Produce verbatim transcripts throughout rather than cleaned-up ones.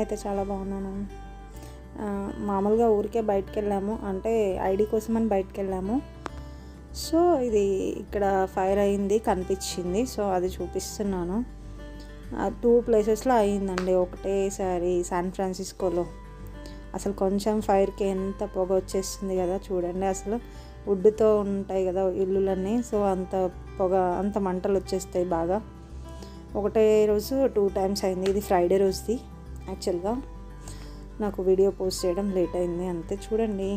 నేనైతే చాలా బాగున్నాను. మామూలుగా ఊరికే బయటకు వెళ్ళాము, అంటే ఐడి కోసమని బయటకు వెళ్ళాము. సో ఇది ఇక్కడ ఫైర్ అయింది కనిపించింది, సో అది చూపిస్తున్నాను. టూ ప్లేసెస్లో అయ్యిందండి ఒకటేసారి. శాన్ ఫ్రాన్సిస్కోలో అసలు కొంచెం ఫైర్కి ఎంత పొగ వచ్చేస్తుంది కదా చూడండి. అసలు వుడ్తో ఉంటాయి కదా ఇల్లులన్నీ, సో అంత పొగ అంత మంటలు వచ్చేస్తాయి బాగా. ఒకటే రోజు టూ టైమ్స్ అయింది. ఇది ఫ్రైడే రోజుది. యాక్చువల్గా నాకు వీడియో పోస్ట్ చేయడం లేట్ అయింది అంతే. చూడండి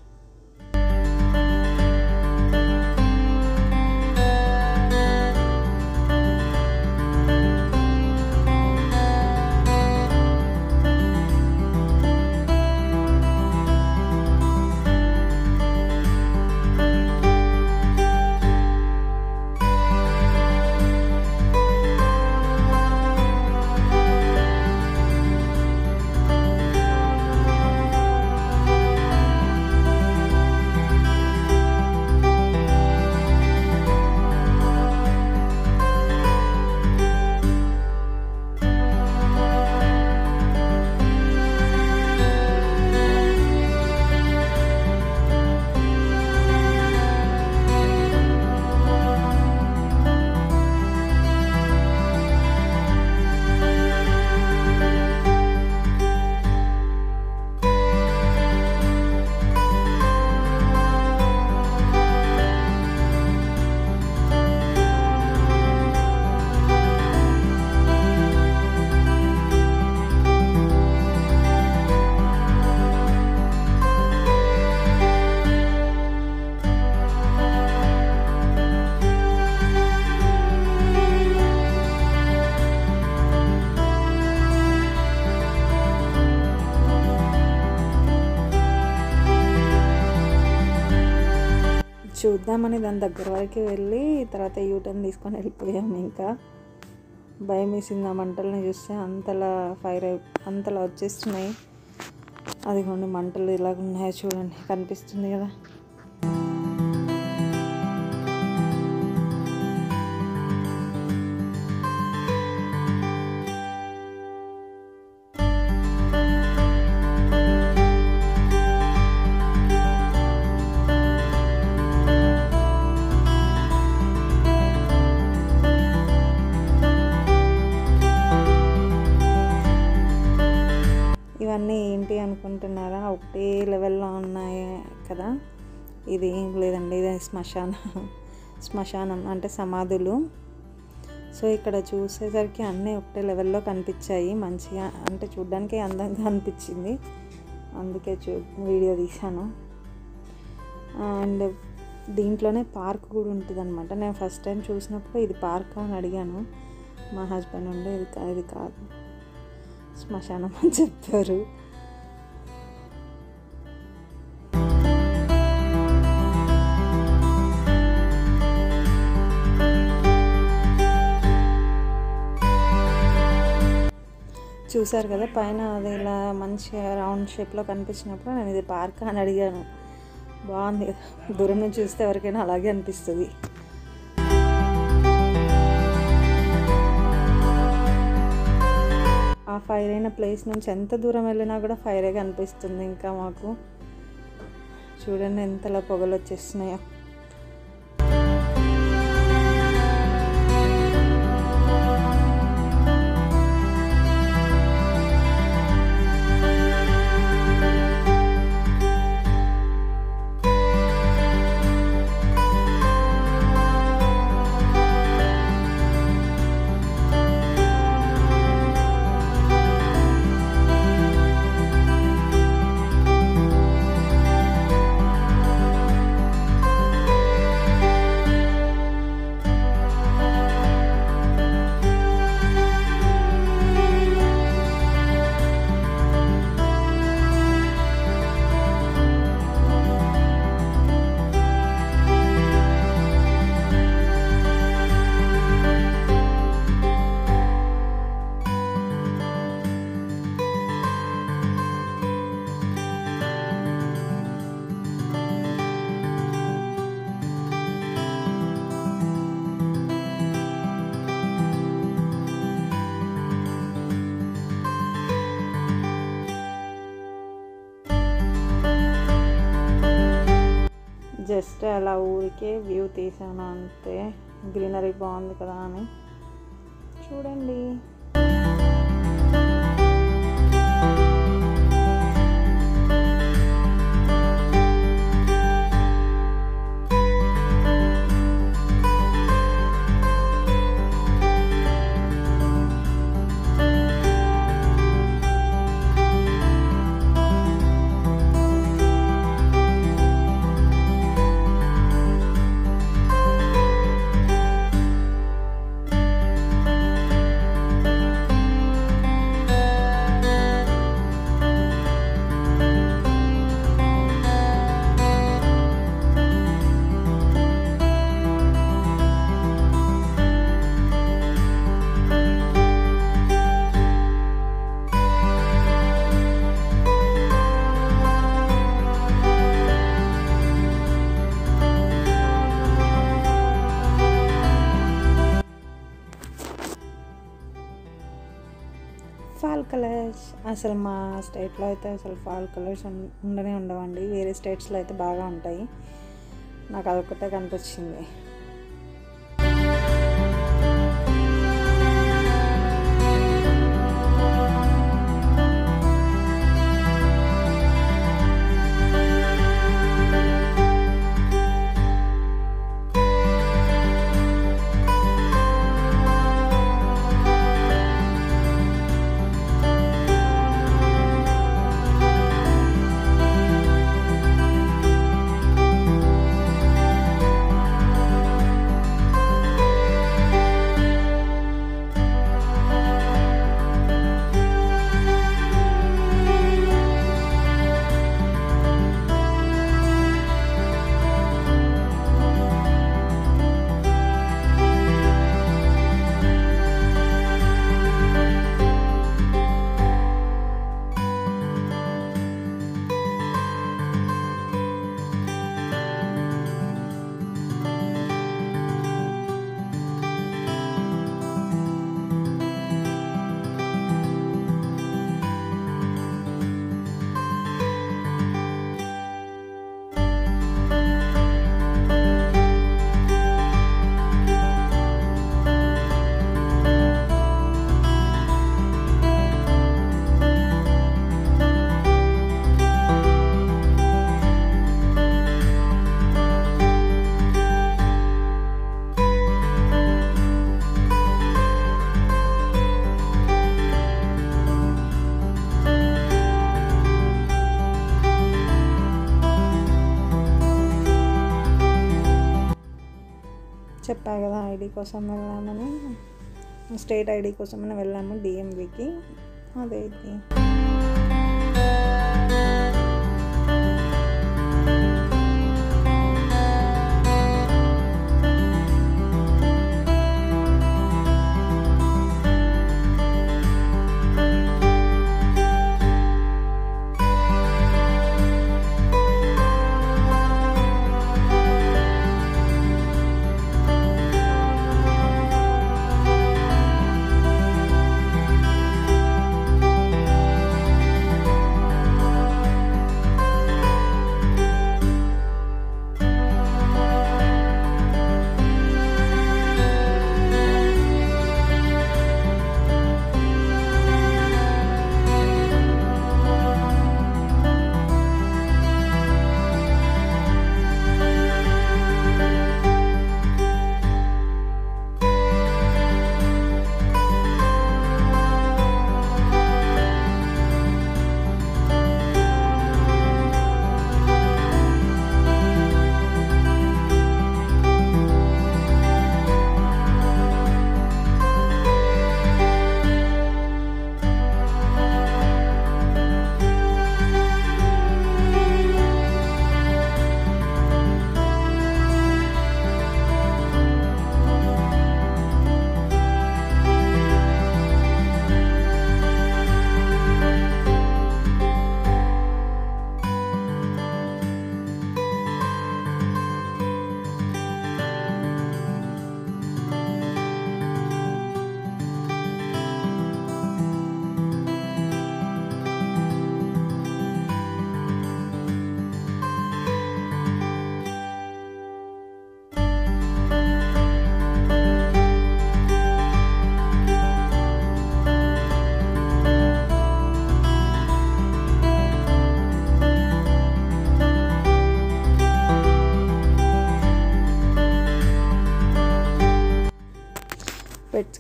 చూద్దామని దాని దగ్గర వరకు వెళ్ళి తర్వాత యూటర్న్ తీసుకొని వెళ్ళిపోయాము. ఇంకా భయం వేసింది ఆ మంటల్ని చూస్తే. అంతలా ఫైర్ అయి అంతలా వచ్చేస్తున్నాయి. అదిగోండి మంటలు ఇలాగ ఉన్నాయో చూడండి, కనిపిస్తుంది కదా. ఇవన్నీ ఏంటి అనుకుంటున్నారా? ఒకటే లెవెల్లో ఉన్నాయి కదా. ఇది ఏం లేదండి, ఇది శ్మశాన శ్మశానం అంటే సమాధులు. సో ఇక్కడ చూసేసరికి అన్నీ ఒకటే లెవెల్లో కనిపించాయి. మంచిగా అంటే చూడ్డానికి అందంగా అనిపించింది, అందుకే చూ వీడియో తీశాను. అండ్ దీంట్లోనే పార్క్ కూడా ఉంటుంది అనమాట. నేను ఫస్ట్ టైం చూసినప్పుడు ఇది పార్క్ అని అడిగాను. మా హస్బెండ్ ఉండే ఇది ఇది కాదు శ్మశానం అని చెప్పారు. చూసారు కదా పైన అది ఇలా మంచిగా రౌండ్ షేప్లో కనిపించినప్పుడు నేను ఇది పార్క్ అని అడిగాను. బాగుంది కదా, దూరం నుంచి చూస్తే ఎవరికైనా అలాగే అనిపిస్తుంది. ఆ ఫైర్ అయిన ప్లేస్ నుంచి ఎంత దూరం వెళ్ళినా కూడా ఫైరే కనిపిస్తుంది. ఇంకా మాకు చూడండి ఎంతలా పొగలు వచ్చేస్తున్నాయో. జస్ట్ అలా ఊరికే వ్యూ తీసాను అంతే, గ్రీనరీ బాగుంది కదా అని. చూడండి. ఫాల్ కలర్స్ అసలు మా స్టేట్లో అయితే అసలు ఫాల్ కలర్స్ ఉండనే ఉండవండి, వేరే స్టేట్స్లో అయితే బాగా ఉంటాయి. నాకు అదొకటే కనిపించింది. చెప్పా కదా ఐడి కోసం వెళ్ళామని, స్టేట్ ఐడి కోసమని వెళ్ళాము డిఎంవికి. అదే ఇది.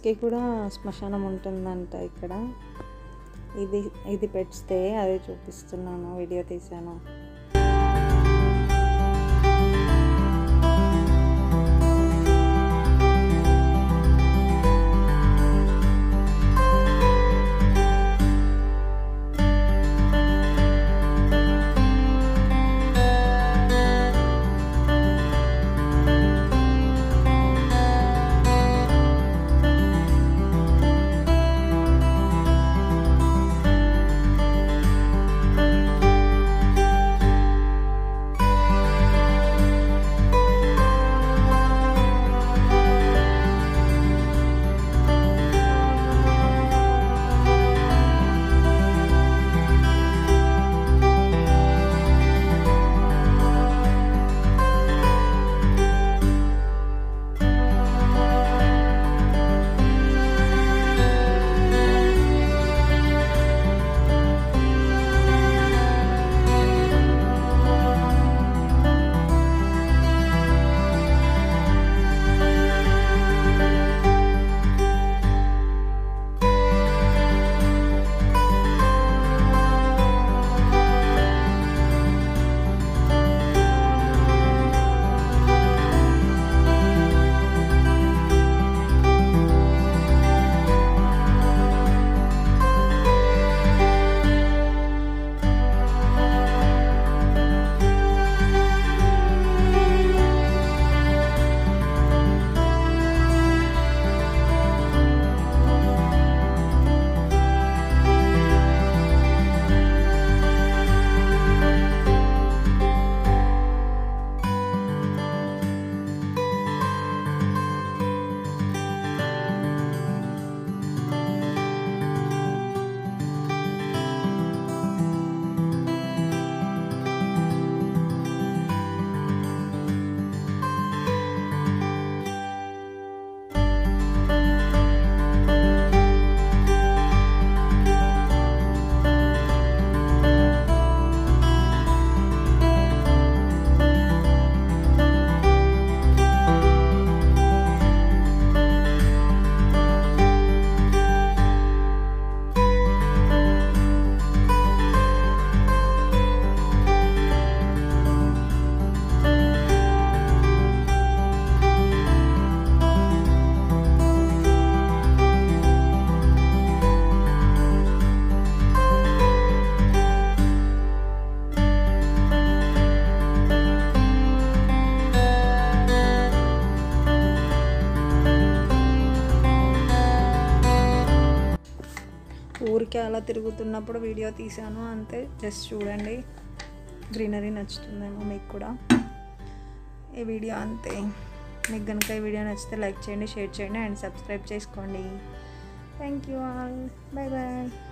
పెట్స్కి కూడా శ్మశానం ఉంటుందంట ఇక్కడ. ఇది ఇది పెట్స్దే, అదే చూపిస్తున్నాను, వీడియో తీశాను. ఊరికే అలా తిరుగుతున్నప్పుడు వీడియో తీశాను అంతే. జస్ట్ చూడండి, గ్రీనరీ నచ్చుతుందేమో మీకు కూడా ఈ వీడియో అంతే. మీకు కనుక ఈ వీడియో నచ్చితే లైక్ చేయండి, షేర్ చేయండి అండ్ సబ్స్క్రైబ్ చేసుకోండి. Thank you all, bye bye.